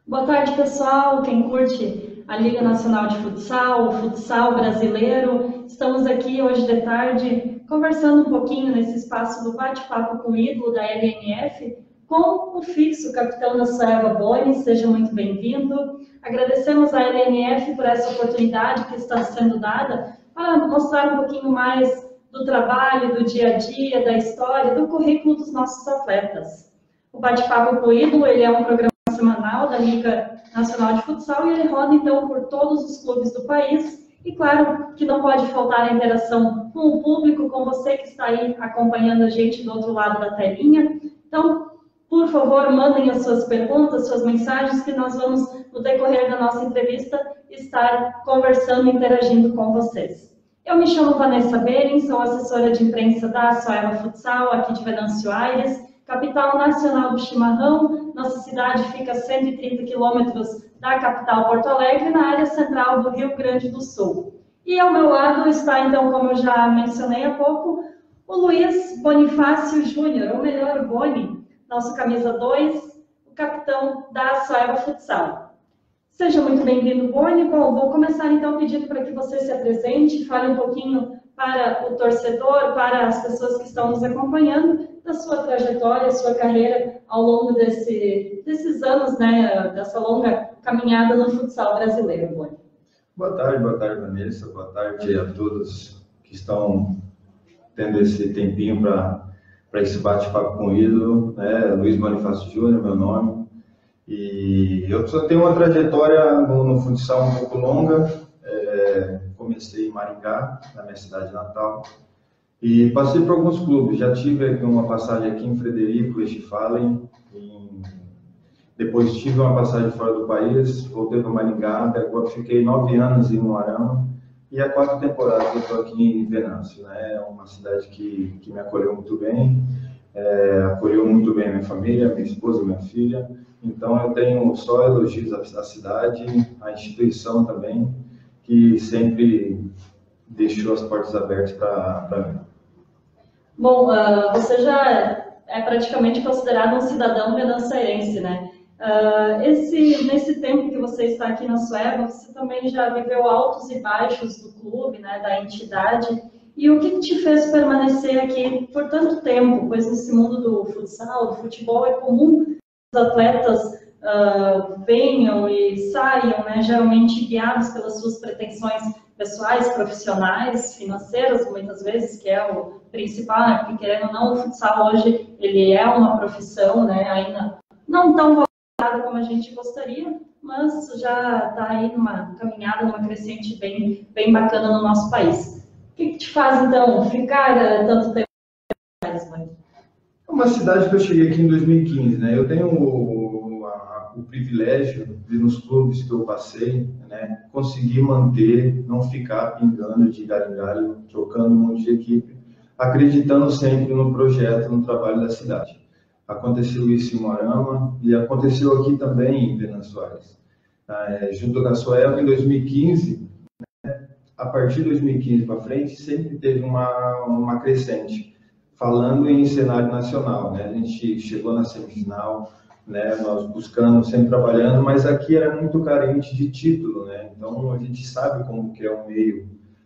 Boa tarde, pessoal. Quem curte a Liga Nacional de Futsal, o futsal brasileiro, estamos aqui hoje de tarde conversando um pouquinho nesse espaço do bate-papo com o ídolo da LNF, com o fixo capitão da Soeva Boni. Seja muito bem-vindo. Agradecemos à LNF por essa oportunidade que está sendo dada para mostrar um pouquinho mais do trabalho, do dia a dia, da história, do currículo dos nossos atletas. O bate-papo com o ídolo, ele é um programa semanal da Liga Nacional de Futsal e ele roda então por todos os clubes do país e claro que não pode faltar a interação com o público, com você que está aí acompanhando a gente do outro lado da telinha. Então, por favor, mandem as suas perguntas, suas mensagens, que nós vamos, no decorrer da nossa entrevista, estar conversando e interagindo com vocês. Eu me chamo Vanessa Bering, sou assessora de imprensa da Soeva Futsal, aqui de Venâncio Aires, capital nacional do chimarrão. Nossa cidade fica a 130 quilômetros da capital Porto Alegre, na área central do Rio Grande do Sul. E ao meu lado está, então, como eu já mencionei há pouco, o Luiz Bonifácio Júnior, ou melhor, o Boni, nosso camisa 2, o capitão da Soeva Futsal. Seja muito bem-vindo, Boni. Bom, vou começar então pedindo para que você se apresente, fale um pouquinho para o torcedor, para as pessoas que estão nos acompanhando, da sua trajetória, sua carreira ao longo desses anos, né, dessa longa caminhada no futsal brasileiro, Boni. Boa tarde, Vanessa. Boa tarde a todos que estão tendo esse tempinho para esse bate-papo com o ídolo, né? Luiz Bonifácio Júnior, meu nome. E eu só tenho uma trajetória no futsal um pouco longa. Comecei em Maringá, na minha cidade natal, e passei por alguns clubes. Já tive uma passagem aqui em Frederico, Westfalen, depois tive uma passagem fora do país, voltei para Maringá, agora fiquei 9 anos em Moarama, e há 4 temporadas eu estou aqui em Venâncio, né? É uma cidade que me acolheu muito bem, acolheu muito bem a minha família, minha esposa, minha filha. Então eu tenho só elogios à cidade, à instituição também, que sempre deixou as portas abertas para mim. Bom, você já é praticamente considerado um cidadão venanceirense, né? Nesse tempo que você está aqui na Soeva, você também já viveu altos e baixos do clube, né, da entidade. E o que te fez permanecer aqui por tanto tempo? Pois nesse mundo do futsal, do futebol, é comum que os atletas venham e saiam, né, geralmente guiados pelas suas pretensões pessoais, profissionais, financeiras, muitas vezes, que é o principal, porque querendo ou não, o futsal hoje ele é uma profissão, né, ainda não tão valorizada como a gente gostaria, mas já está aí numa caminhada, numa crescente bem bacana no nosso país. O que te faz, então, ficar tanto tempo atrás, mãe? É uma cidade que eu cheguei aqui em 2015, né? Eu tenho o privilégio de, nos clubes que eu passei, né, conseguir manter, não ficar pingando de galho em galho, trocando um monte de equipe, acreditando sempre no projeto, no trabalho da cidade. Aconteceu isso em Moarama e aconteceu aqui também em Venâncio Aires. Junto com a Soeva, em 2015, né, a partir de 2015 para frente, sempre teve uma crescente, falando em cenário nacional, né? A gente chegou na semifinal, né, nós buscando, sempre trabalhando, mas aqui era muito carente de título, né? Então a gente sabe como que é um meio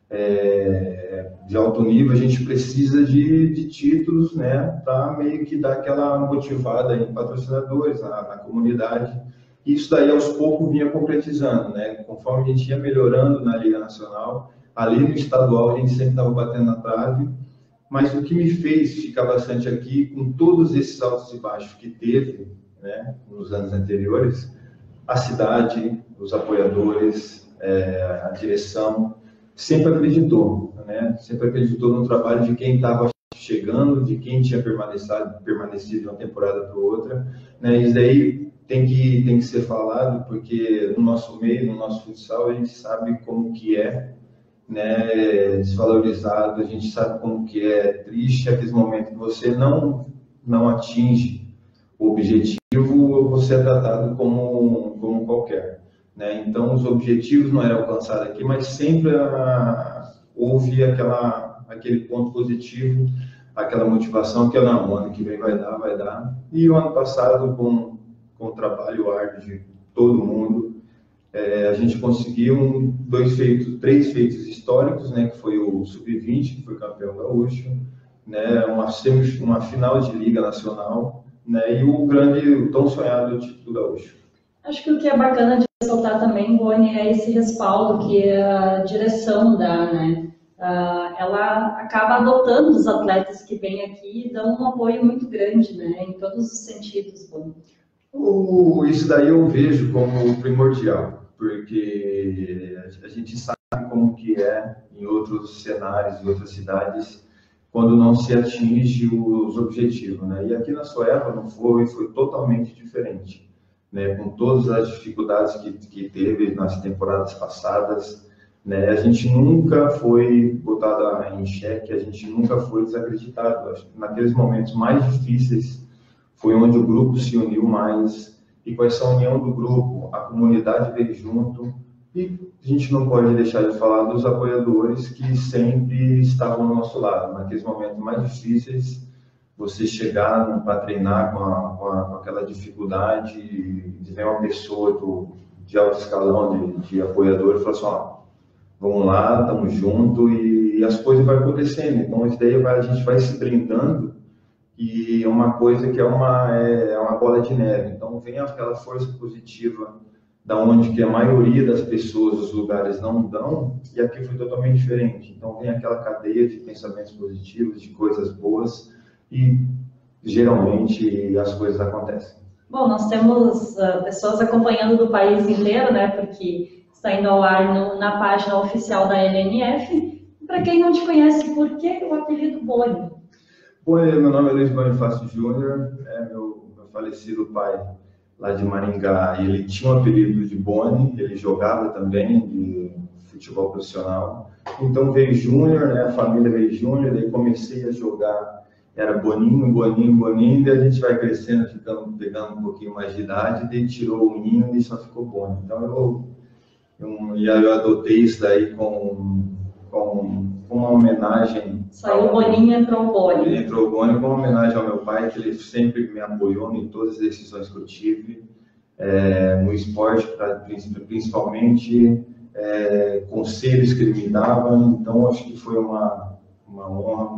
de alto nível, a gente precisa de títulos, né, para meio que dar aquela motivada em patrocinadores, na comunidade. Isso daí aos poucos vinha concretizando, né? Conforme a gente ia melhorando na Liga Nacional, ali no estadual a gente sempre estava batendo na trave. Mas o que me fez ficar bastante aqui, com todos esses altos e baixos que teve, né, nos anos anteriores, a cidade, os apoiadores, a direção, sempre acreditou, né? Sempre acreditou no trabalho de quem estava chegando, de quem tinha permanecido de uma temporada para outra, né? Isso daí tem que ser falado, porque no nosso meio, no nosso futsal, a gente sabe como que é, né, desvalorizado, a gente sabe como que é triste aquele momento que você não atinge o objetivo, você é tratado como qualquer, né? Então os objetivos não eram alcançados aqui, mas sempre houve aquele ponto positivo, aquela motivação que não, o ano que vem vai dar, e o ano passado com o trabalho árduo todo mundo. A gente conseguiu três feitos históricos, né, que foi o Sub-20, que foi campeão gaúcho, né, uma final de Liga Nacional, né, e o tão sonhado título gaúcho. Acho que o que é bacana de ressaltar também, Boni, é esse respaldo que a direção dá, né? Ela acaba adotando os atletas que vêm aqui e dão um apoio muito grande, né? Em todos os sentidos, Boni. Isso daí eu vejo como primordial, porque a gente sabe como que é em outros cenários, em outras cidades, quando não se atinge os objetivos, né? E aqui na Soeva não foi totalmente diferente, né? Com todas as dificuldades que teve nas temporadas passadas, né? A gente nunca foi botada em xeque, a gente nunca foi desacreditado. Acho que naqueles momentos mais difíceis foi onde o grupo se uniu mais, e com essa união do grupo, a comunidade veio junto, e a gente não pode deixar de falar dos apoiadores que sempre estavam ao nosso lado. Naqueles momentos mais difíceis, você chegar para treinar com aquela dificuldade, de ver uma pessoa de alto escalão, de apoiador, e falar assim, ó, vamos lá, estamos juntos, e as coisas vão acontecendo. Então, isso daí a gente vai se brindando, e é uma coisa que é uma bola de neve. Então, vem aquela força positiva da onde que a maioria das pessoas, dos lugares não dão, e aqui foi totalmente diferente. Então, vem aquela cadeia de pensamentos positivos, de coisas boas, e geralmente as coisas acontecem. Bom, nós temos pessoas acompanhando do país inteiro, né? Porque está indo ao ar na página oficial da LNF. Para quem não te conhece, por que o apelido Boni? Boni, meu nome é Luiz Bonifácio Júnior, meu falecido pai lá de Maringá, ele tinha um apelido de Boni, ele jogava também de futebol profissional, então veio Júnior, né, a família veio Júnior, daí comecei a jogar, era Boninho, Boninho, Boninho, daí a gente vai crescendo, pegando um pouquinho mais de idade, daí tirou o Ninho e só ficou Boni. Então eu adotei isso daí com uma homenagem. Saiu o Boninho, entrou o Boni. Entrou o Boni com uma homenagem ao meu pai, que ele sempre me apoiou em todas as decisões que eu tive, no esporte, principalmente conselhos que ele me dava. Então, acho que foi uma honra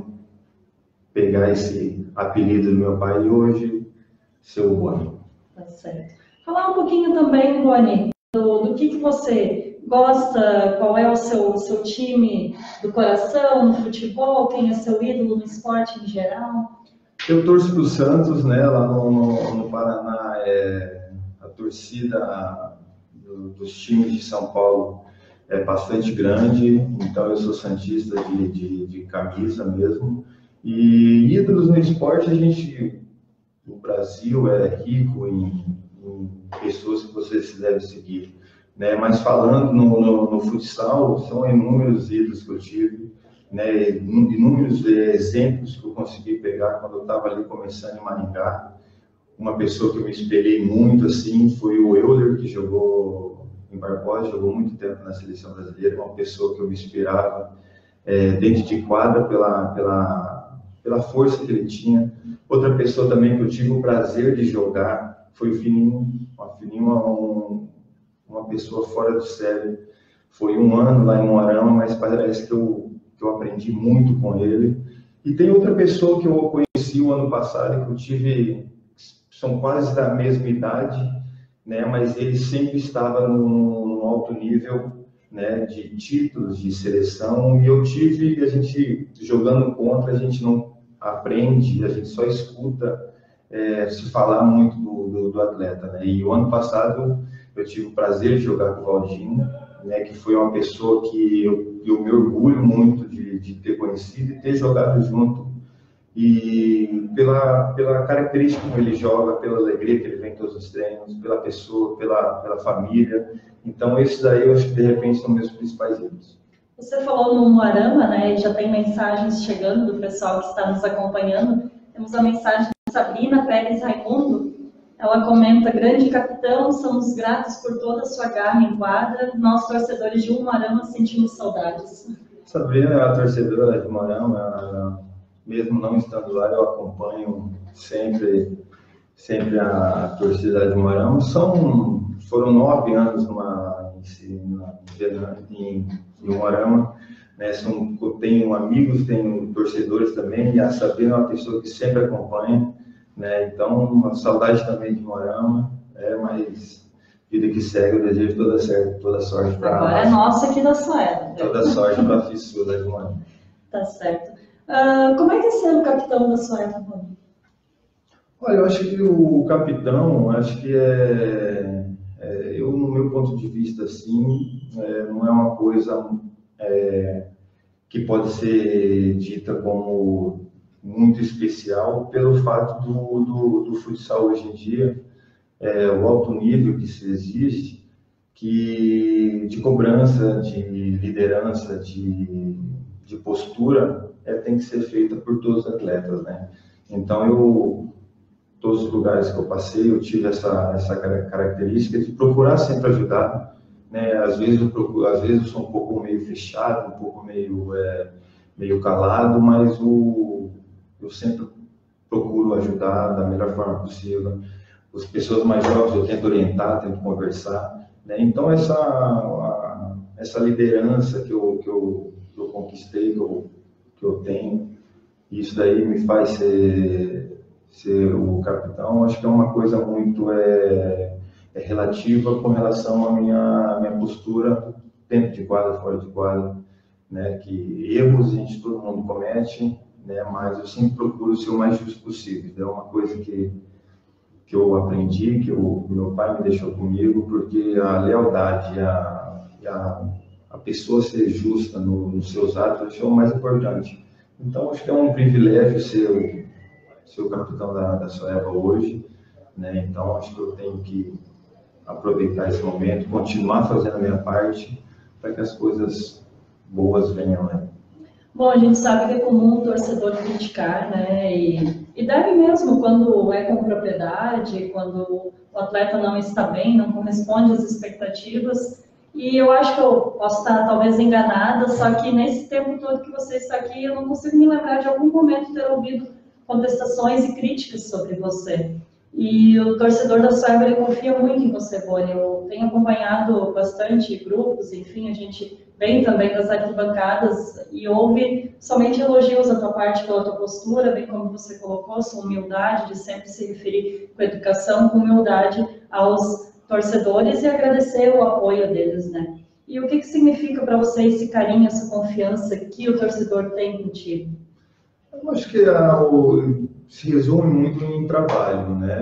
pegar esse apelido do meu pai e hoje ser o Boni. Tá certo. Falar um pouquinho também, Boni, do que você gosta, qual é o seu time do coração, no futebol, quem é seu ídolo no esporte em geral? Eu torço para o Santos, né? Lá no Paraná, a torcida dos times de São Paulo é bastante grande, então eu sou santista de camisa mesmo. E ídolos no esporte, o Brasil é rico em pessoas que vocês devem seguir. Né, mas falando no futsal, são inúmeros ídolos que eu tive, né, inúmeros exemplos que eu consegui pegar quando eu estava ali começando em Maringá. Uma pessoa que eu me espelhei muito assim foi o Euler, que jogou em Barbosa, jogou muito tempo na seleção brasileira, uma pessoa que eu me inspirava dentro de quadra pela força que ele tinha. Outra pessoa também que eu tive o prazer de jogar foi o Fininho, uma pessoa fora do sério. Foi um ano lá em Moarama, mas parece que eu aprendi muito com ele. E tem outra pessoa que eu conheci o ano passado, que eu tive, são quase da mesma idade, né, mas ele sempre estava num alto nível, né, de títulos, de seleção, e a gente jogando contra, a gente não aprende, a gente só escuta se falar muito do atleta, né? E o ano passado eu tive o prazer de jogar com o Valdinho, né, que foi uma pessoa que eu me orgulho muito de ter conhecido e ter jogado junto. E pela característica como ele joga, pela alegria que ele vem em todos os treinos, pela pessoa, pela família. Então, esses daí eu acho que de repente são meus principais ídolos. Você falou no Moarama, né? E já tem mensagens chegando do pessoal que está nos acompanhando. Temos a mensagem de Sabrina Pérez Raimundo. Ela comenta: grande capitão, somos gratos por toda a sua garra em quadra. Nós, torcedores de Umuarama, sentimos saudades. Sabrina é a torcedora de Umuarama, mesmo não estando lá, eu acompanho sempre a torcida de Umuarama. São foram 9 anos em Umuarama, né? Tenho amigos, tenho torcedores também, e a Sabrina é uma pessoa que sempre acompanha, né? Então, uma saudade também de Umuarama, mas vida que segue, eu desejo toda sorte para agora é nossa aqui da Soeva. Toda sorte para a fissura de Umuarama. Tá certo. Como é que é ser o capitão da Soeva, Rony? Olha, eu acho que o capitão, eu, no meu ponto de vista, assim, não é uma coisa que pode ser dita como muito especial pelo fato do futsal hoje em dia, o alto nível que se exige, de cobrança, de liderança, de postura, tem que ser feita por todos os atletas, né? Então, todos os lugares que eu passei, eu tive essa característica de procurar sempre ajudar, né? Às vezes eu sou um pouco meio fechado, um pouco meio calado, mas eu sempre procuro ajudar da melhor forma possível. As pessoas mais jovens eu tento orientar, tento conversar, né? Então essa liderança que eu conquistei, que eu tenho, isso daí me faz ser o capitão. Acho que é uma coisa muito relativa com relação à minha postura dentro de quadra, fora de quadra, né? Que erros todo mundo comete, né? Mas eu sempre procuro ser o mais justo possível. É uma coisa que eu aprendi, que meu pai me deixou comigo, porque a lealdade e a pessoa ser justa nos seus atos é o mais importante. Então, acho que é um privilégio ser o capitão da Soeva hoje, né? Então, acho que eu tenho que aproveitar esse momento, continuar fazendo a minha parte, para que as coisas boas venham, né? Bom, a gente sabe que é comum o torcedor criticar, né? E deve mesmo, quando é com propriedade, quando o atleta não está bem, não corresponde às expectativas. E eu acho que eu posso estar talvez enganada, só que nesse tempo todo que você está aqui, eu não consigo me lembrar de algum momento ter ouvido contestações e críticas sobre você. E o torcedor da Soeva, ele confia muito em você, Rony. Eu tenho acompanhado bastante grupos, enfim, a gente vem também das arquibancadas e ouve somente elogios da tua parte pela tua postura, bem como você colocou, sua humildade de sempre se referir com educação, com humildade aos torcedores e agradecer o apoio deles, né? E o que significa para você esse carinho, essa confiança que o torcedor tem contigo? Eu acho que se resume muito em trabalho, né?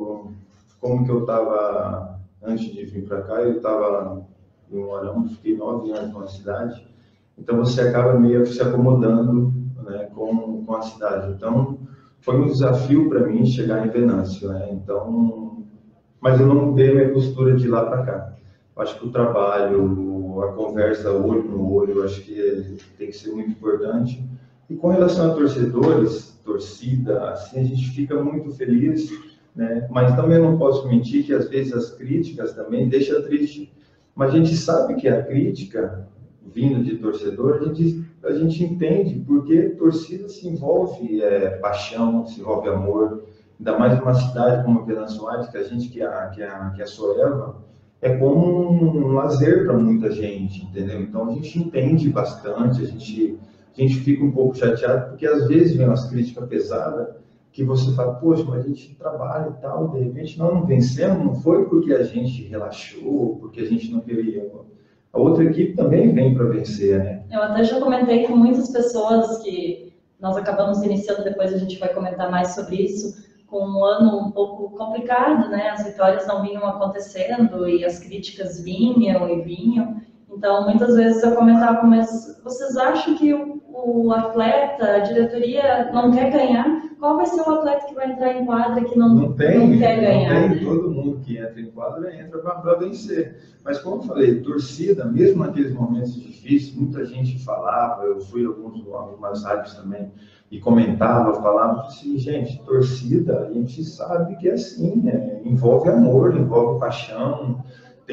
Como que eu estava, antes de vir para cá, eu estava em Umuarama, fiquei 9 anos na cidade, então você acaba meio se acomodando, né, com a cidade. Então, foi um desafio para mim chegar em Venâncio, né? Então, mas eu não mudei a minha postura de lá para cá. Eu acho que o trabalho, a conversa olho no olho, eu acho que tem que ser muito importante. E com relação a torcedores, torcida, assim, a gente fica muito feliz, né? Mas também não posso mentir que às vezes as críticas também deixam triste. Mas a gente sabe que a crítica, vindo de torcedor, a gente entende, porque torcida se envolve paixão, se envolve amor, ainda mais numa cidade como Venâncio Aires, que a gente, que a Soeva, é como um lazer para muita gente, entendeu? Então a gente entende bastante, a gente fica um pouco chateado, porque às vezes vem umas críticas pesadas, que você fala, poxa, mas a gente trabalha e tal, de repente nós não vencemos, não foi porque a gente relaxou, porque a gente não queria. A outra equipe também vem para vencer, né? Eu até já comentei com muitas pessoas que nós acabamos iniciando, depois a gente vai comentar mais sobre isso, com um ano um pouco complicado, né? As vitórias não vinham acontecendo e as críticas vinham e vinham. Então, muitas vezes eu comentava, mas vocês acham que o atleta, a diretoria não quer ganhar? Qual vai ser o atleta que vai entrar em quadra que não quer ganhar? Não tem, todo mundo que entra em quadra entra para vencer. Mas como eu falei, torcida, mesmo naqueles momentos difíceis, muita gente falava, eu fui a algumas rádios também, e comentava, falava assim, gente, torcida, a gente sabe que é assim, né? Envolve amor, envolve paixão.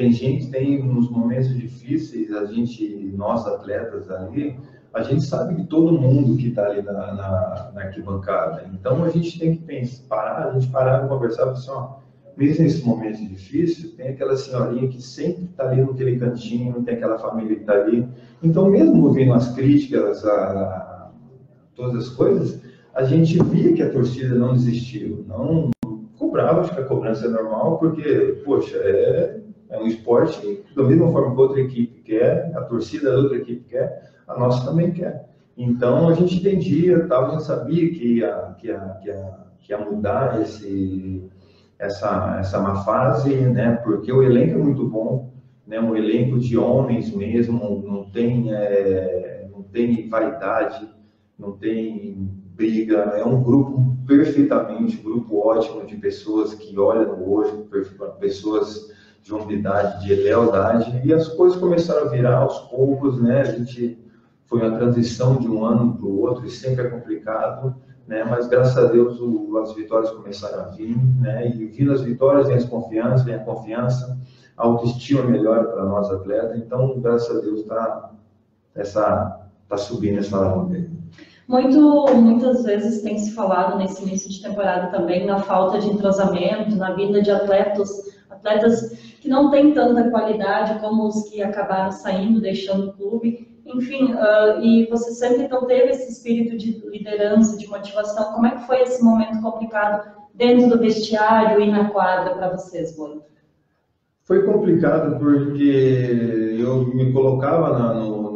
Tem uns momentos difíceis, nós atletas ali, a gente sabe que todo mundo que está ali na arquibancada. Então a gente tem que parar e conversar, assim, ó, mesmo nesse momento difícil, tem aquela senhorinha que sempre está ali naquele cantinho, tem aquela família que está ali. Então, mesmo ouvindo as críticas a todas as coisas, a gente via que a torcida não desistiu, não cobrava, acho que a cobrança é normal, porque, poxa, é um esporte da mesma forma que outra equipe quer, a torcida da outra equipe quer, a nossa também quer. Então, a gente entendia, a gente sabia que ia mudar essa má fase, né? Porque o elenco é muito bom, né? Um elenco de homens mesmo, não tem vaidade, não tem briga, é um grupo perfeitamente, um grupo ótimo de pessoas que olham no olho, pessoas de humildade, de lealdade, e as coisas começaram a virar aos poucos, né? A gente foi uma transição de um ano para o outro, e sempre é complicado, né? Mas graças a Deus as vitórias começaram a vir, né? E vindo as vitórias vem a confiança, a autoestima melhora para nós atletas, então graças a Deus tá subindo essa alavanca. Muitas vezes tem se falado nesse início de temporada também na falta de entrosamento, na vinda de atletas que não têm tanta qualidade como os que acabaram saindo, deixando o clube. Enfim, e você sempre então teve esse espírito de liderança, de motivação. Como é que foi esse momento complicado dentro do vestiário e na quadra para vocês, Boni? Foi complicado porque eu me colocava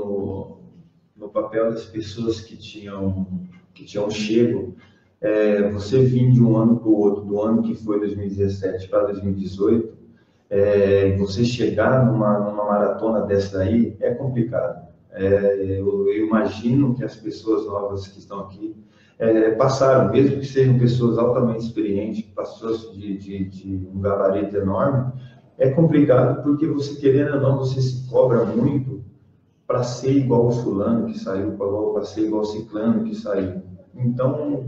no papel das pessoas que tinham chego. Você vir de um ano para o outro, do ano que foi 2017 para 2018, você chegar numa maratona dessa daí é complicado. Eu imagino que as pessoas novas que estão aqui passaram, mesmo que sejam pessoas altamente experientes, pessoas de um gabarito enorme, é complicado porque você, querendo ou não, você se cobra muito para ser igual o fulano que saiu, para ser igual o ciclano que saiu. Então,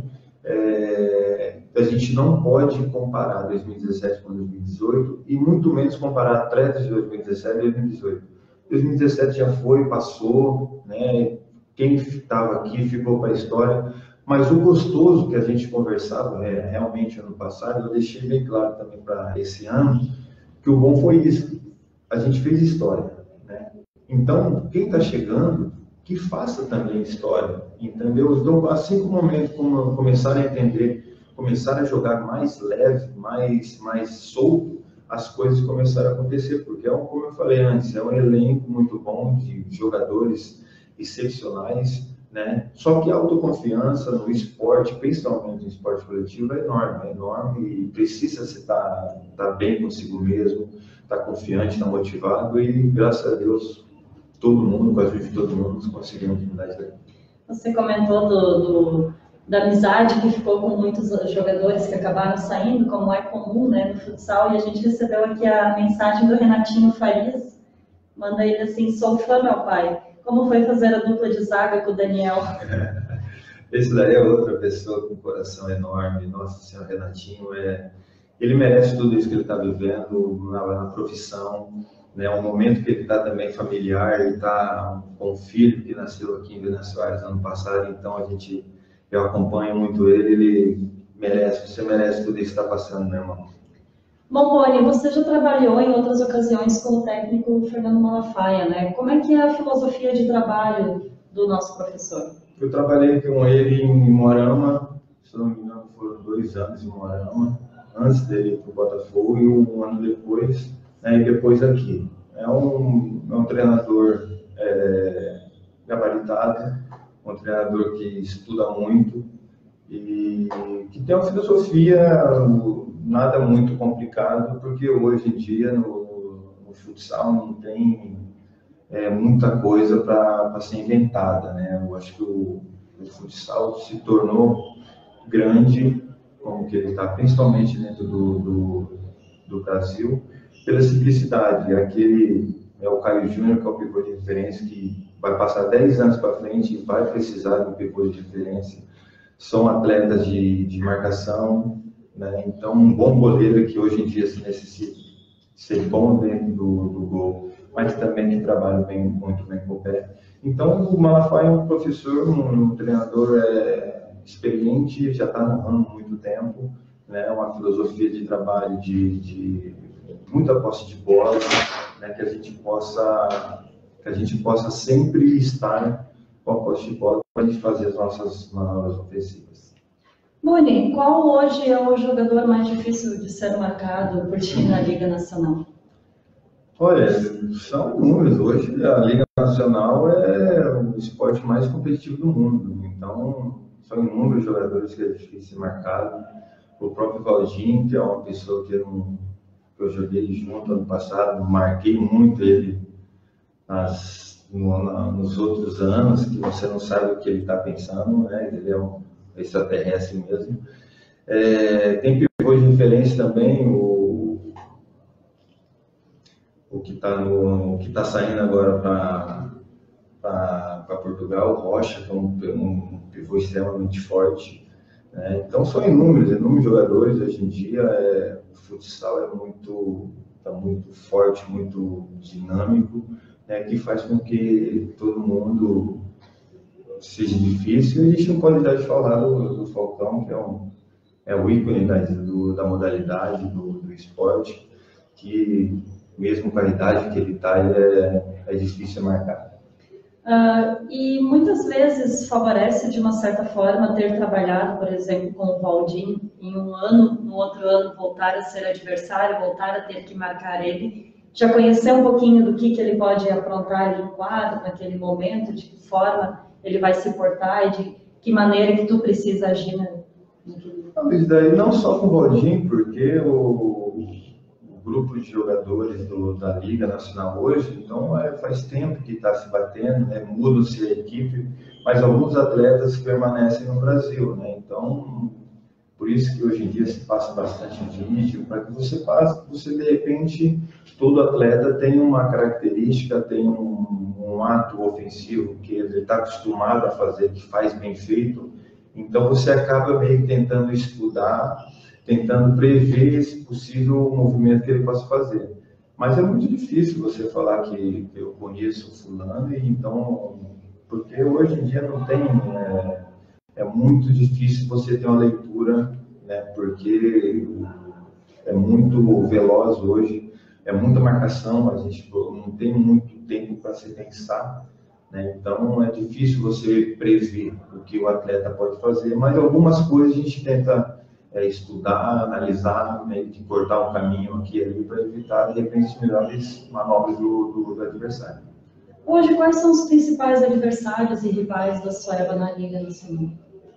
a gente não pode comparar 2017 com 2018 e muito menos comparar atletas de 2017 e 2018. 2017 já foi, passou, né? Quem estava aqui ficou para a história, mas o gostoso que a gente conversava realmente ano passado, eu deixei bem claro também para esse ano, que o bom foi isso, a gente fez história, né? Então, quem está chegando, que faça também história, entendeu? Então, assim que o momento começar a entender, começar a jogar mais leve, mais solto, as coisas começaram a acontecer, porque como eu falei antes, é um elenco muito bom de jogadores excepcionais, né? Só que a autoconfiança no esporte, principalmente no esporte coletivo, é enorme e precisa estar bem consigo mesmo, estar confiante, estar motivado e, graças a Deus, todo mundo, quase de todo mundo, conseguiu mudar isso daí. Você comentou da amizade que ficou com muitos jogadores que acabaram saindo, como é comum, né, no futsal, e a gente recebeu aqui a mensagem do Renatinho Farias, manda ele assim: sou fã, meu pai. Como foi fazer a dupla de zaga com o Daniel? Esse daí é outra pessoa com um coração enorme. Nossa Senhora, Renatinho, ele merece tudo isso que ele está vivendo na profissão, né? Um momento que ele está também familiar, ele está com um filho que nasceu aqui em Venâncio Aires ano passado, então eu acompanho muito ele você merece tudo isso que está passando, meu irmão. Bom, Boni, você já trabalhou em outras ocasiões com o técnico Fernando Malafaia, né? Como é que é a filosofia de trabalho do nosso professor? Eu trabalhei com ele em Moarama, se não me engano foram 2 anos em Moarama, antes dele ir para o Botafogo e um ano depois, né, e depois aqui. É um treinador gabaritado, um treinador que estuda muito e que tem uma filosofia nada muito complicado, porque hoje em dia no futsal não tem muita coisa para ser inventada, né? Eu acho que o futsal se tornou grande, como que ele está, principalmente dentro do Brasil, pela simplicidade. Aquele o Caio Júnior, que é o pivô de referência, que vai passar 10 anos para frente e vai precisar de um pivô de referência. São atletas de marcação, né? Então um bom goleiro que hoje em dia se necessita ser bom dentro do gol, mas também que trabalha muito bem com o pé. Então o Malafaia é um professor, um treinador experiente, já está no ramo há muito tempo, né, uma filosofia de trabalho de muita posse de bola, né, que a gente possa sempre estar com a posse de bola para a gente fazer as nossas manobras ofensivas. Boni, qual hoje é o jogador mais difícil de ser marcado por ti na Liga Nacional? Olha, são números. Hoje a Liga Nacional é o esporte mais competitivo do mundo. Então, são inúmeros jogadores que é difícil marcar. O próprio Valdinho, que é uma pessoa que eu joguei junto ano passado, marquei muito ele nos outros anos, que você não sabe o que ele está pensando, né? Ele é um extraterrestre mesmo. Tem pivô de referência também, o que está saindo agora para Portugal, Rocha, que é um pivô extremamente forte, né? Então são inúmeros jogadores hoje em dia. O futsal tá muito forte, muito dinâmico, né? Que faz com que todo mundo seja difícil. E a gente não pode deixar de falar do Falcão, que é o ícone da modalidade, do esporte, que mesmo com a idade que ele está, é difícil marcar. E muitas vezes favorece, de uma certa forma, ter trabalhado, por exemplo, com o Valdinho, em um ano, no outro ano voltar a ser adversário, voltar a ter que marcar ele, já conhecer um pouquinho do que ele pode aprontar ali no quadro, naquele momento, de que forma ele vai se portar e de que maneira que tu precisa agir naquele... Mas daí não só com o Valdinho, porque o grupo de jogadores da Liga Nacional hoje, então faz tempo que está se batendo, né? Muda-se a equipe, mas alguns atletas permanecem no Brasil, né? Então, por isso que hoje em dia se passa bastante vídeo, para que você de repente, todo atleta tem uma característica, tem um ato ofensivo que ele está acostumado a fazer, que faz bem feito, então você acaba meio que tentando estudar, tentando prever esse possível movimento que ele possa fazer. Mas é muito difícil você falar que eu conheço o fulano, e então, porque hoje em dia não tem, é muito difícil você ter uma leitura, né, porque é muito veloz hoje, é muita marcação, a gente não tem muito tempo para se pensar, né, então é difícil você prever o que o atleta pode fazer, mas algumas coisas a gente tenta estudar, analisar, meio que cortar um caminho aqui e ali para evitar, de repente, melhores manobras do adversário. Hoje, quais são os principais adversários e rivais da Sueva na Liga Nacional?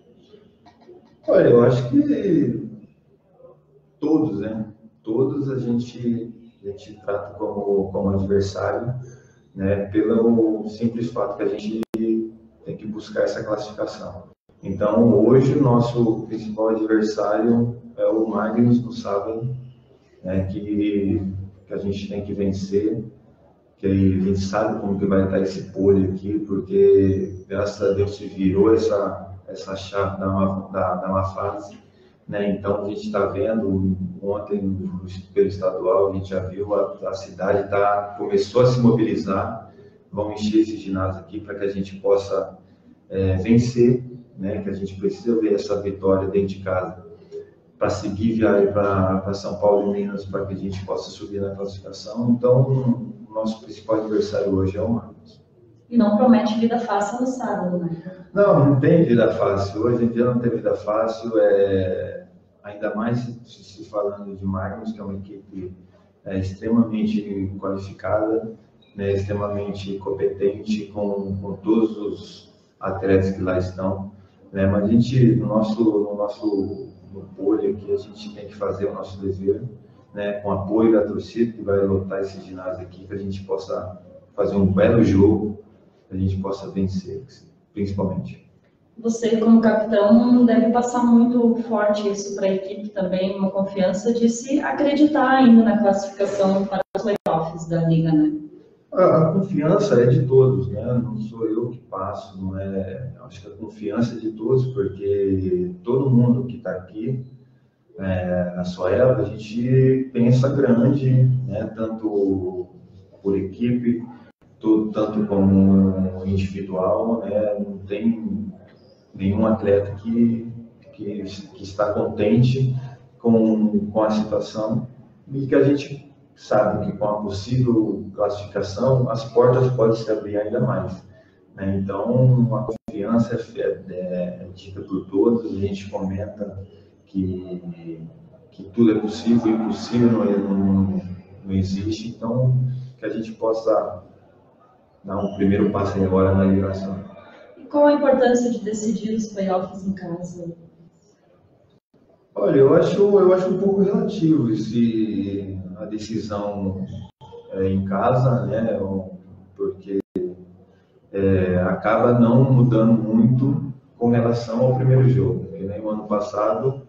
Olha, eu acho que todos, né? Todos a gente trata como adversário, né? Pelo simples fato que a gente tem que buscar essa classificação. Então, hoje, o nosso principal adversário é o Magnus do sábado, né, que a gente tem que vencer, que a gente sabe como que vai estar esse pole aqui, porque, graças a Deus, se virou essa chave da má fase, né? Então, a gente está vendo, ontem, no Super Estadual, a gente já viu a cidade começou a se mobilizar, vão encher esse ginásio aqui para que a gente possa vencer, né, que a gente precisa ver essa vitória dentro de casa para seguir viagem para São Paulo e Minas, para que a gente possa subir na classificação. Então, o nosso principal adversário hoje é o Magnus. E não promete vida fácil no sábado, né? Não tem vida fácil. Hoje em dia não tem vida fácil, ainda mais se falando de Magnus, que é uma equipe extremamente qualificada, né, extremamente competente, com todos os atletas que lá estão, né? Mas a gente, no pole aqui, a gente tem que fazer o nosso dever, né? Com apoio da torcida, que vai lotar esse ginásio aqui, que a gente possa fazer um belo jogo, que a gente possa vencer, principalmente. Você, como capitão, deve passar muito forte isso para a equipe também, uma confiança de se acreditar ainda na classificação para os playoffs da Liga, né? A confiança é de todos, né? Não sou eu que passo, não é? Acho que a confiança é de todos, porque todo mundo que está aqui na Sueva, a gente pensa grande, né? Tanto por equipe, tanto como individual, né? Não tem nenhum atleta que está contente com a situação e que a gente sabe que com a possível classificação as portas podem se abrir ainda mais, né? Então a confiança é dita por todos, a gente comenta que tudo é possível, impossível não existe, então que a gente possa dar um primeiro passo agora na ligação. E qual a importância de decidir os playoffs em casa? Olha, eu acho um pouco relativo a decisão em casa, né? Porque acaba não mudando muito com relação ao primeiro jogo. Porque nem o ano passado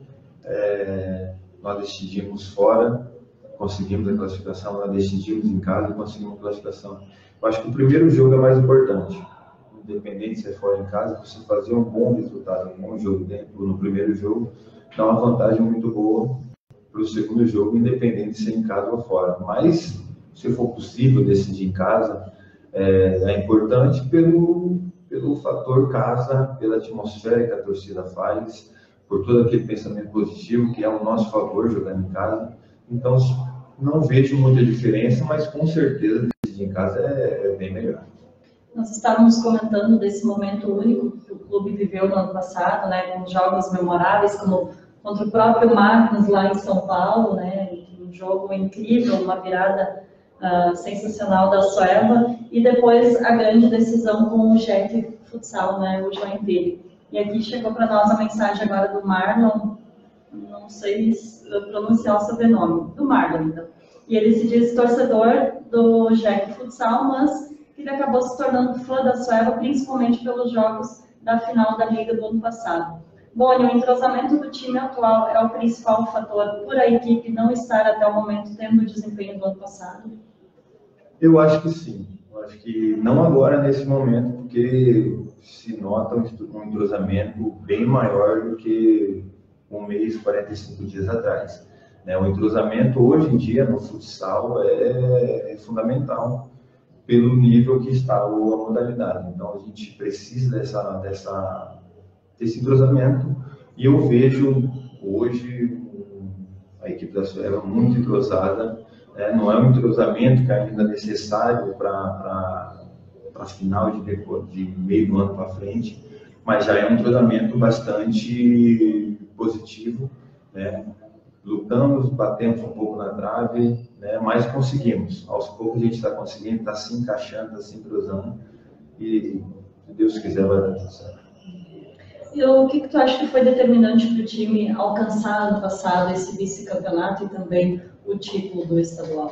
nós decidimos fora, conseguimos a classificação, nós decidimos em casa e conseguimos a classificação. Eu acho que o primeiro jogo é mais importante. Independente se é fora ou em casa, você fazer um bom resultado, um bom jogo dentro no primeiro jogo, dá uma vantagem muito boa para o segundo jogo, independente de ser em casa ou fora. Mas, se for possível decidir em casa, é importante pelo fator casa, pela atmosfera que a torcida faz, por todo aquele pensamento positivo que é ao nosso favor jogando em casa. Então, não vejo muita diferença, mas com certeza decidir em casa é bem melhor. Nós estávamos comentando desse momento único que o clube viveu no ano passado, né, com jogos memoráveis, como contra o próprio Magnus lá em São Paulo, né, um jogo incrível, uma virada sensacional da Sueva, e depois a grande decisão com o Jack Futsal, né, o Joinville. E aqui chegou para nós a mensagem agora do Marlon, não sei pronunciar o sobrenome, do Marlon, então. E ele se diz torcedor do Jack Futsal, mas ele acabou se tornando fã da Sueva, principalmente pelos jogos da final da Liga do ano passado. Boni, o entrosamento do time atual é o principal fator por a equipe não estar até o momento tendo o desempenho do ano passado? Eu acho que sim. Eu acho que não agora, nesse momento, porque se nota um entrosamento bem maior do que um mês, 45 dias atrás. O entrosamento hoje em dia no futsal é fundamental pelo nível que está a modalidade. Então a gente precisa desse entrosamento e eu vejo hoje a equipe da Sueva muito entrosada. Não é um entrosamento que ainda é necessário para a final de meio do ano para frente, mas já é um entrosamento bastante positivo, né? Lutamos, batemos um pouco na trave, né? Mas conseguimos. Aos poucos a gente está conseguindo, está se encaixando, está se entrosando e, se Deus quiser, vai dar tudo certo. E o que tu acha que foi determinante para o time alcançar ano passado esse vice-campeonato e também o título do estadual?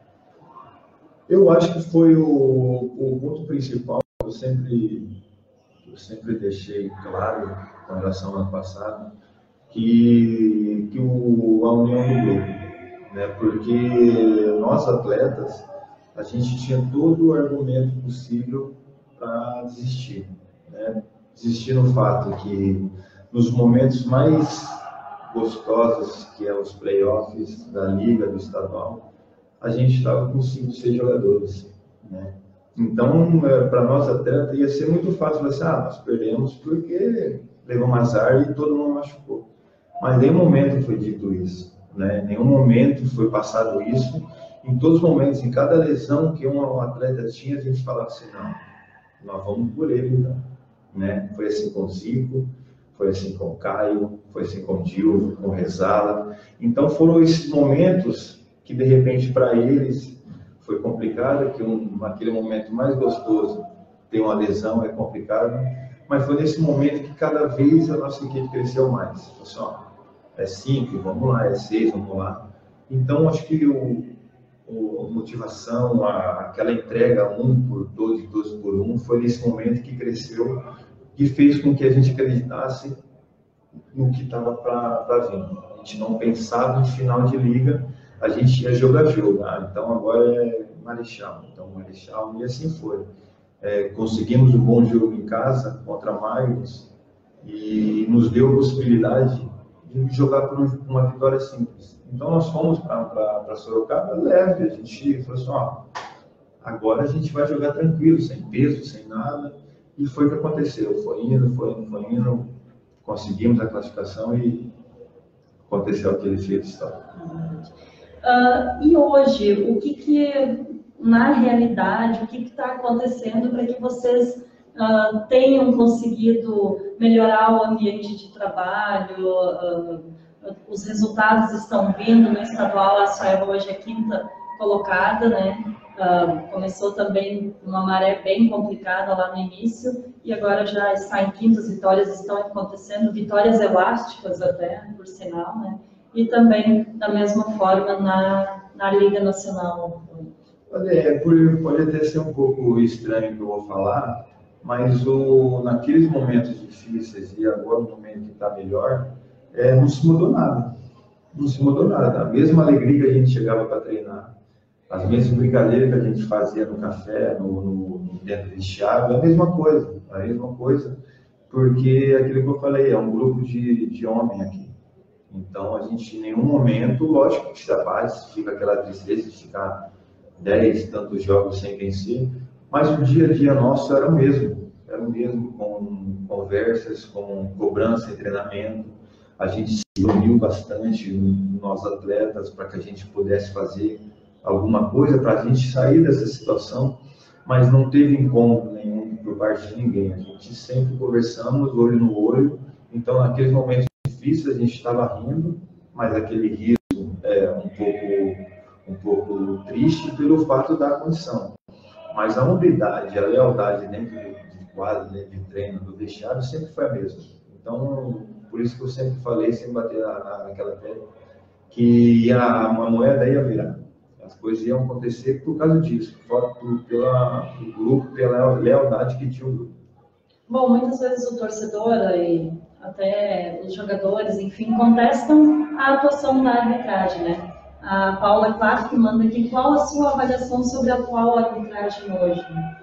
Eu acho que foi o ponto principal que eu sempre deixei claro com relação ao ano passado, que a união do grupo, né? Porque nós atletas, a gente tinha todo o argumento possível para desistir, né? Desistir no fato que nos momentos mais gostosos, que é os playoffs da Liga, do estadual, a gente estava com 5, 6 jogadores, né? Então, para nós atletas, ia ser muito fácil falar assim, nós perdemos porque levamos azar e todo mundo machucou. Mas em nenhum momento foi dito isso, né? Em nenhum momento foi passado isso. Em todos os momentos, em cada lesão que um atleta tinha, a gente falava assim, não, nós vamos por ele, então, né? Foi assim com o Zico, foi assim com o Caio, foi assim com o Dilvo, com o Rezala. Então foram esses momentos que de repente para eles foi complicado, que naquele momento mais gostoso ter uma lesão é complicado, mas foi nesse momento que cada vez a nossa equipe cresceu mais. Pessoal, é 5, vamos lá, é 6, vamos lá. Então acho que a motivação, aquela entrega 1 por 2 e 2 por 1, foi nesse momento que cresceu e fez com que a gente acreditasse no que estava para vir. A gente não pensava em final de liga, a gente ia jogar jogo. Então agora é Marechal. Então Marechal, e assim foi. Conseguimos um bom jogo em casa contra Magnus e nos deu a possibilidade de jogar por uma vitória simples. Então nós fomos para Sorocaba leve, a gente falou assim, agora a gente vai jogar tranquilo, sem peso, sem nada, e foi o que aconteceu, foi indo, conseguimos a classificação e aconteceu aquele feito histórico. E hoje, na realidade, o que está acontecendo para que vocês tenham conseguido melhorar o ambiente de trabalho? Os resultados estão vindo no estadual, a Soeva hoje é quinta colocada, né? Começou também uma maré bem complicada lá no início e agora já está em quinto, as vitórias estão acontecendo, vitórias elásticas até, por sinal, né? E também da mesma forma na Liga Nacional. Olha, pode até ser um pouco estranho o que eu vou falar, mas naqueles momentos difíceis e agora no momento que está melhor, não se mudou nada. Não se mudou nada. A mesma alegria que a gente chegava para treinar, as mesmas brincadeiras que a gente fazia no café, dentro do vestiário, é a mesma coisa, porque aquilo que eu falei, é um grupo de homem aqui. Então a gente em nenhum momento, lógico que se abate, fica aquela tristeza de ficar 10 tantos jogos sem vencer, mas o dia a dia nosso era o mesmo, com conversas, com cobrança e treinamento. A gente se uniu bastante, nós atletas, para que a gente pudesse fazer alguma coisa para a gente sair dessa situação, mas não teve incômodo nenhum por parte de ninguém. A gente sempre conversamos, olho no olho, então naqueles momentos difíceis a gente estava rindo, mas aquele riso é um pouco triste pelo fato da condição. Mas a humildade, a lealdade dentro de quadro, dentro de treino, do vestiário, sempre foi a mesma. Então, por isso que eu sempre falei, sempre bater naquela tecla, que uma moeda ia virar. As coisas iam acontecer por causa disso, pelo grupo, pela lealdade que tinha o grupo. Bom, muitas vezes o torcedor e até os jogadores, enfim, contestam a atuação da arbitragem, né? A Paula Clark manda aqui, qual a sua avaliação sobre a atual arbitragem hoje?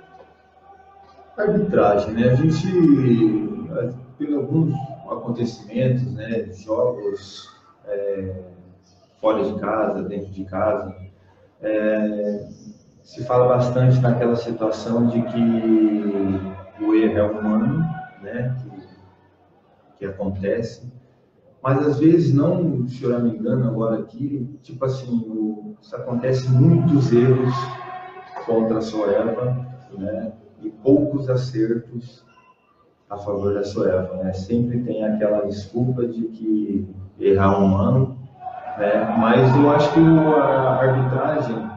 Arbitragem, né? A gente, por alguns acontecimentos, né, jogos fora de casa, dentro de casa, se fala bastante naquela situação de que o erro é humano, né, que acontece, mas às vezes não, se eu não me engano agora aqui, tipo assim, acontece muitos erros contra a Soeva, né, e poucos acertos a favor da Soeva, né? Sempre tem aquela desculpa de que errar é humano, né? Mas eu acho que a arbitragem,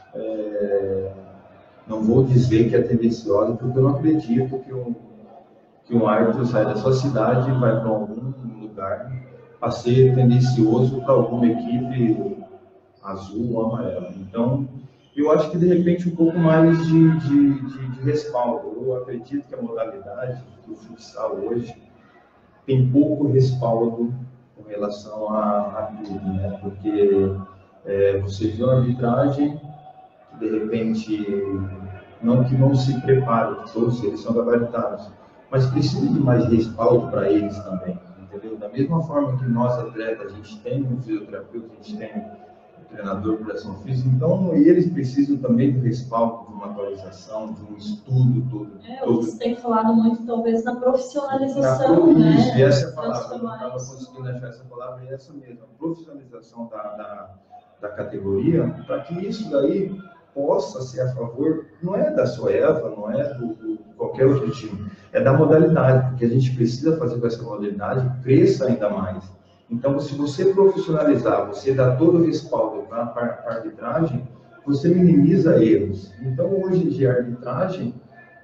não vou dizer que é tendenciosa, porque eu não acredito que um árbitro sai da sua cidade e vai para algum lugar para ser tendencioso para alguma equipe azul ou amarela. Então, eu acho que de repente um pouco mais de respaldo. Eu acredito que a modalidade do futsal hoje tem pouco respaldo com relação a tudo, né? Porque você vê uma arbitragem que de repente que não se prepara, todos eles são gabaritados, mas precisa de mais respaldo para eles também, entendeu? Da mesma forma que nós atletas, a gente tem um fisioterapeuta, a gente tem treinador de educação física, então eles precisam também do respaldo, de uma atualização, de um estudo todo. Você tem falado muito, talvez, na profissionalização, né? Isso, e essa é a palavra, eu não estava conseguindo achar essa palavra, e essa mesma, a profissionalização da categoria, para que isso daí possa ser a favor, não é da Soeva, não é do qualquer outro time, é da modalidade, porque a gente precisa fazer com que essa modalidade cresça ainda mais. Então, se você profissionalizar, você dá todo o respaldo para a arbitragem, você minimiza erros. Então, hoje em dia, a arbitragem,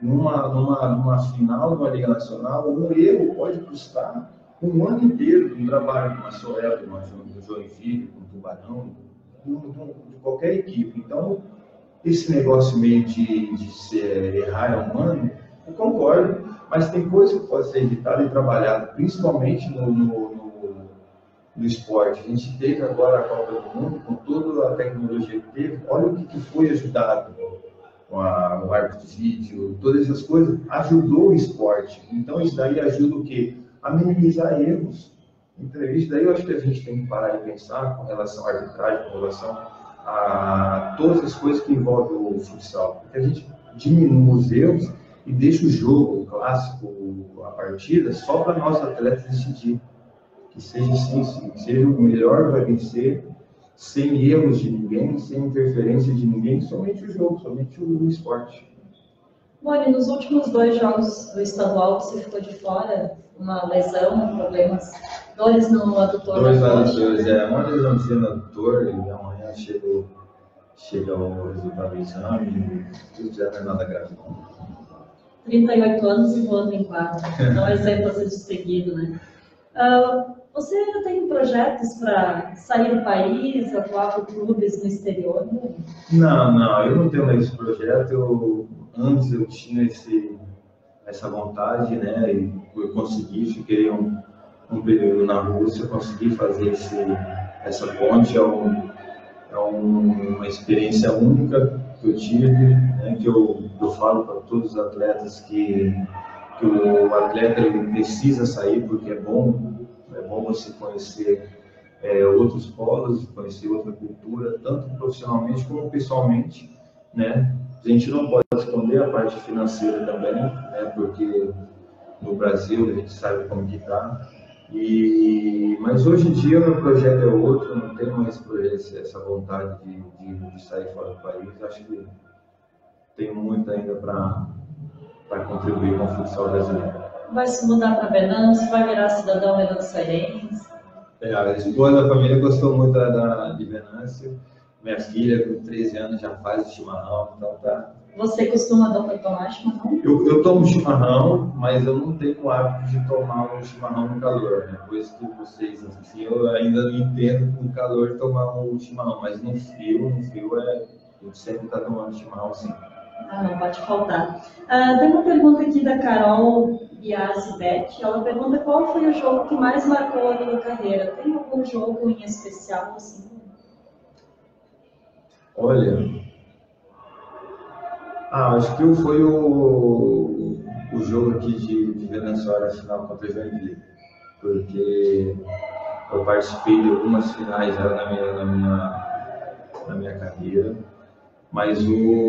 numa final, numa Liga Nacional, um erro pode custar um ano inteiro de um trabalho de uma Soeva, de uma Joinville, de um Tubarão, de qualquer equipe. Então, esse negócio meio de errar é humano, eu concordo, mas tem coisa que pode ser evitada e trabalhada, principalmente no esporte. A gente teve agora a Copa do Mundo, com toda a tecnologia que teve, olha o que foi ajudado com o árbitro de vídeo, todas essas coisas, ajudou o esporte. Então isso daí ajuda o quê? A minimizar erros. Então isso daí eu acho que a gente tem que parar e pensar com relação à arbitragem, com relação a todas as coisas que envolvem o futsal. Porque a gente diminui os erros e deixa o jogo, o clássico, a partida, só para nós atletas decidir. que seja assim, que seja o melhor para vencer, sem erros de ninguém, sem interferência de ninguém, somente o jogo, somente o esporte. Mori, nos últimos 2 jogos do estadual você ficou de fora, uma lesão, problemas, dores no adutor. Dois adutores, uma lesãozinha no adutor, e amanhã chega o resultado do exame, e tudo já não é nada grave. 38 anos e voando em quadra, não é exemplo a ser seguido, né? Você ainda tem projetos para sair do país, atuar por clubes no exterior? Não, eu não tenho mais esse projeto. Antes eu tinha essa vontade, né? E eu consegui, fiquei um período na Rússia, consegui fazer essa ponte. É uma experiência única que eu tive, né? Que eu falo para todos os atletas que o atleta ele precisa sair, porque é bom você conhecer outros polos, conhecer outra cultura, tanto profissionalmente como pessoalmente, né? A gente não pode esconder a parte financeira também, né? Porque no Brasil a gente sabe como que está. Mas hoje em dia o meu projeto é outro, não tenho mais essa vontade de sair fora do país. Acho que tenho muito ainda para contribuir com o futsal brasileiro. Vai se mudar para Venâncio, vai virar cidadão venançoarense? A esposa da família gostou muito de Venâncio. Minha filha, com 13 anos, já faz o chimarrão, então tá. Você costuma tomar chimarrão? Eu tomo chimarrão, mas eu não tenho o hábito de tomar um chimarrão no calor, né? Coisa que vocês, assim, eu ainda não entendo com o calor tomar um chimarrão, mas no frio eu sempre está tomando chimarrão, sim. Não pode faltar. Tem uma pergunta aqui da Carol Biasi Beth. Ela pergunta qual foi o jogo que mais marcou a tua carreira. Tem algum jogo em especial, assim? Olha, acho que foi o jogo aqui de Venançoara final contra o Joinville, porque eu participei de algumas finais já na minha carreira, mas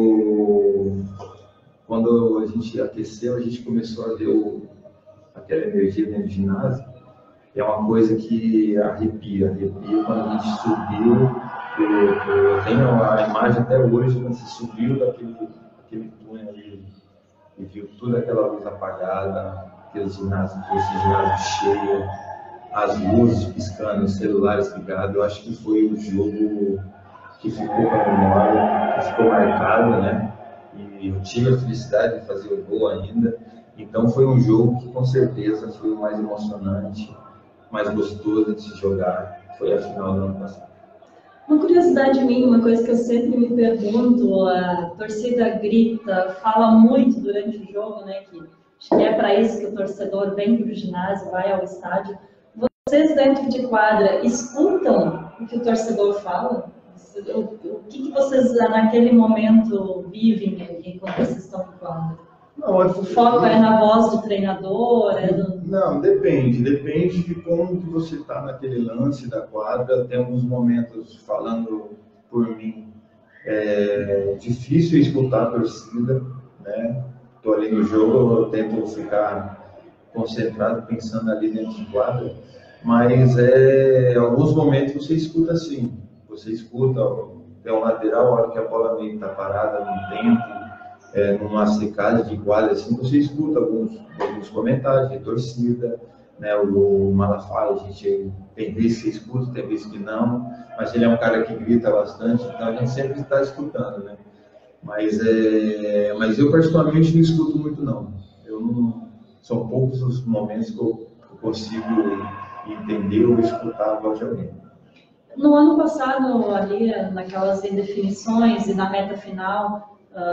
quando a gente aqueceu, a gente começou a ver aquela energia dentro do ginásio. É uma coisa que arrepia quando a gente subiu. Eu tenho a imagem até hoje, quando você subiu daquele túnel ali e viu toda aquela luz apagada, esse ginásio cheio, as luzes piscando, os celulares ligados. Eu acho que foi o jogo que ficou para a memória, que ficou marcado, né? E eu tive a felicidade de fazer o gol ainda. Então foi um jogo que com certeza foi o mais emocionante, mais gostoso de se jogar. Foi a final do ano passado. Uma curiosidade minha, uma coisa que eu sempre me pergunto, a torcida grita, fala muito durante o jogo, né? Acho que é para isso que o torcedor vem para o ginásio, vai ao estádio. Vocês dentro de quadra escutam o que o torcedor fala? O que vocês naquele momento vivem enquanto vocês estão em quadra? Não, o foco é na voz do treinador? Não, depende de como que você está naquele lance da quadra. Tem alguns momentos, falando por mim, é difícil escutar a torcida, né? Estou ali no jogo, eu tento ficar concentrado, pensando ali dentro de quadra, mas alguns momentos você escuta sim, você escuta, tem um lateral, a hora que a bola meio está parada no tempo, numa secagem de quadra, assim, você escuta alguns comentários de torcida, né? O Malafaia, a gente tem vezes que escuta, tem vezes que não, mas ele é um cara que grita bastante, então a gente sempre está escutando, né? Mas eu particularmente não escuto muito, não. São poucos os momentos que eu consigo entender ou escutar a voz de alguém. No ano passado, ali, naquelas indefinições e na reta final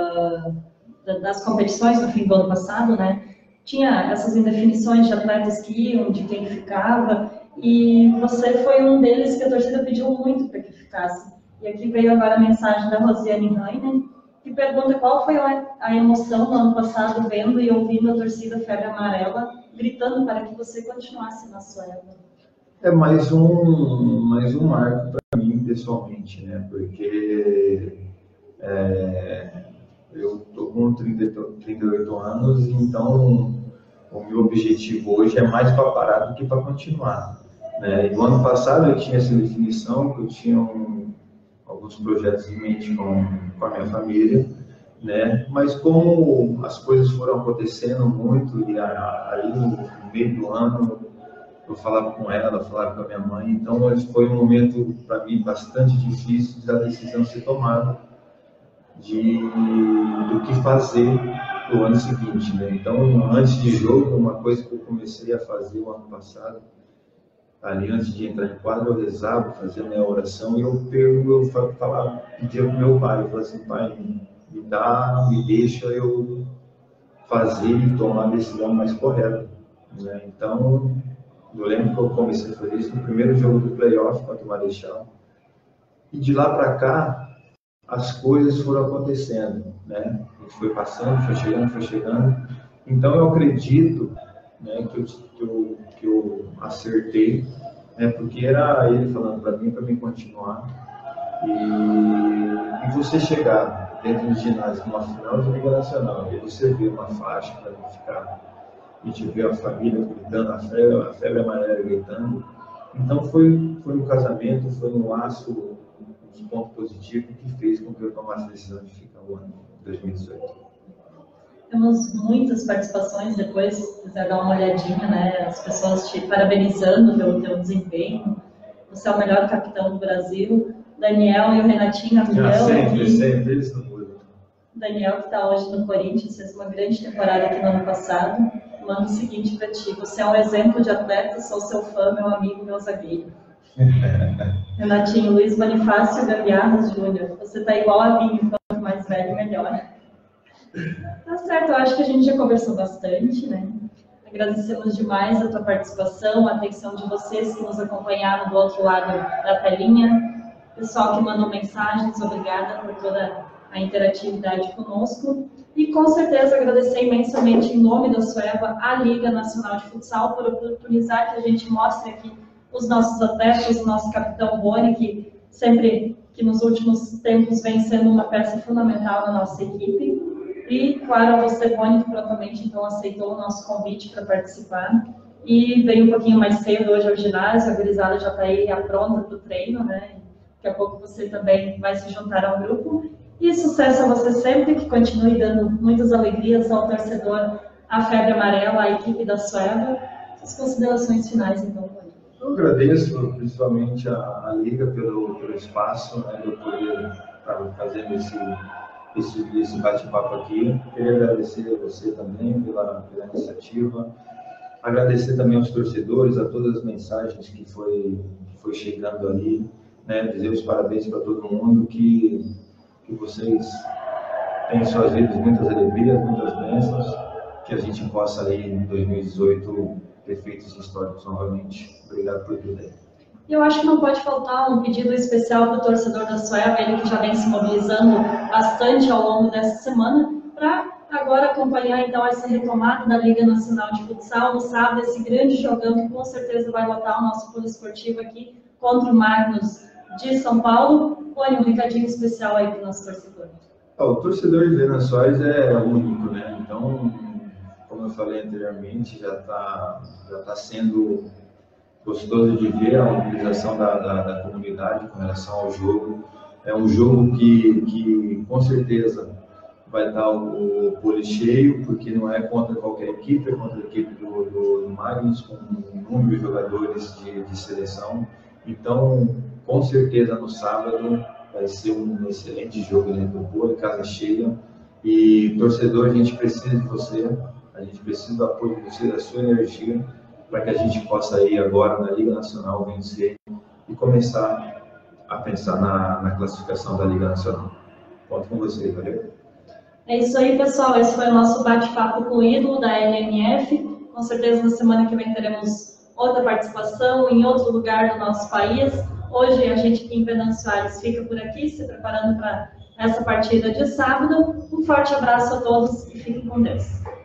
das competições no fim do ano passado, né? Tinha essas indefinições de atletas que iam, de quem ficava, e você foi um deles que a torcida pediu muito para que ficasse. E aqui veio agora a mensagem da Rosiane Rainer, que pergunta qual foi a emoção no ano passado, vendo e ouvindo a torcida Febre Amarela, gritando para que você continuasse na sua época. É mais um marco para mim, pessoalmente, né? Porque eu estou com 38 anos, então o meu objetivo hoje é mais para parar do que para continuar. né? E no ano passado eu tinha essa definição, que eu tinha alguns projetos em mente com a minha família, né? Mas como as coisas foram acontecendo muito, e aí no meio do ano eu falava com ela, falava com a minha mãe, então foi um momento para mim bastante difícil da decisão ser tomada do que fazer no ano seguinte, né? Então, antes de jogo, uma coisa que eu comecei a fazer o ano passado, ali antes de entrar em quadro, eu rezava, fazia minha oração, e eu falava, pedia para o meu pai, eu falava assim, pai, me deixa eu fazer e tomar a decisão mais correta, né? Então, eu lembro que eu comecei a fazer isso no primeiro jogo do playoff contra o Marechal, e de lá para cá, as coisas foram acontecendo, né? A gente foi passando, foi chegando. Então, eu acredito, né, que eu acertei, né, porque era ele falando para mim continuar. E você chegar dentro do ginásio numa final de Liga Nacional, e você ver uma faixa para não ficar, e te ver a família gritando, a febre amarela gritando. Então, foi um casamento, foi um laço, um ponto positivo que fez com que eu tomasse a decisão de ficar o ano de 2018. Temos muitas participações depois, se quiser dar uma olhadinha, né? As pessoas te parabenizando pelo teu desempenho. Você é o melhor capitão do Brasil. Daniel e o Renatinho Amigão. Sempre, eles não mudam. Daniel, que está hoje no Corinthians, fez uma grande temporada aqui no ano passado. Mando o seguinte para ti: você é um exemplo de atleta, sou seu fã, meu amigo, meu zagueiro. Renatinho, Luiz Bonifácio Gambiarras Júnior, você está igual a mim, quanto mais velho, melhor. Tá certo, eu acho que a gente já conversou bastante, né? Agradecemos demais a tua participação, a atenção de vocês que nos acompanharam do outro lado da telinha, pessoal que mandou mensagens, obrigada por toda a interatividade conosco. E com certeza agradecer imensamente em nome da Sueva a Liga Nacional de Futsal por oportunizar que a gente mostre aqui os nossos atletas, o nosso capitão Boni, que sempre que nos últimos tempos vem sendo uma peça fundamental na nossa equipe. E, claro, a você, Boni, que prontamente então aceitou o nosso convite para participar. E veio um pouquinho mais cedo hoje ao ginásio, a gurizada já está aí pronta para o treino, né? Daqui a pouco você também vai se juntar ao grupo. E sucesso a você sempre, que continue dando muitas alegrias ao torcedor, à Febre Amarela, à equipe da Sueva. As considerações finais, então, Boni. Eu agradeço principalmente a Liga pelo espaço, né, de eu poder estar fazendo esse bate-papo aqui. Queria agradecer a você também pela iniciativa, agradecer também aos torcedores, a todas as mensagens que foi chegando ali, né, dizer os parabéns para todo mundo, que vocês tenham em suas vidas muitas alegrias, muitas bênçãos, que a gente possa aí em 2018 ter feitos históricos novamente. Obrigado por tudo aí. E eu acho que não pode faltar um pedido especial para o torcedor da Sueva, ele que já vem se mobilizando bastante ao longo dessa semana, para agora acompanhar então essa retomada da Liga Nacional de Futsal no sábado, esse grande jogão que com certeza vai lotar o nosso poliesportivo aqui contra o Magnus de São Paulo. Boni, um recadinho especial aí para o nosso torcedor. O torcedor de Lençóis é único, né? Então, como eu falei anteriormente, já tá sendo gostoso de ver a mobilização da comunidade com relação ao jogo. É um jogo que com certeza vai estar o pole cheio, porque não é contra qualquer equipe, é contra a equipe do Magnus, com um número de jogadores de seleção. Então, com certeza no sábado vai ser um excelente jogo dentro do pole, casa cheia. E torcedor, a gente precisa de você, a gente precisa do apoio de você, da sua energia, para que a gente possa ir agora na Liga Nacional vencer e começar a pensar na classificação da Liga Nacional. Conto com vocês, valeu? É isso aí, pessoal. Esse foi o nosso bate-papo com o ídolo da LNF. Com certeza na semana que vem teremos outra participação em outro lugar do nosso país. Hoje a gente aqui em Venâncio Soares fica por aqui, se preparando para essa partida de sábado. Um forte abraço a todos e fiquem com Deus.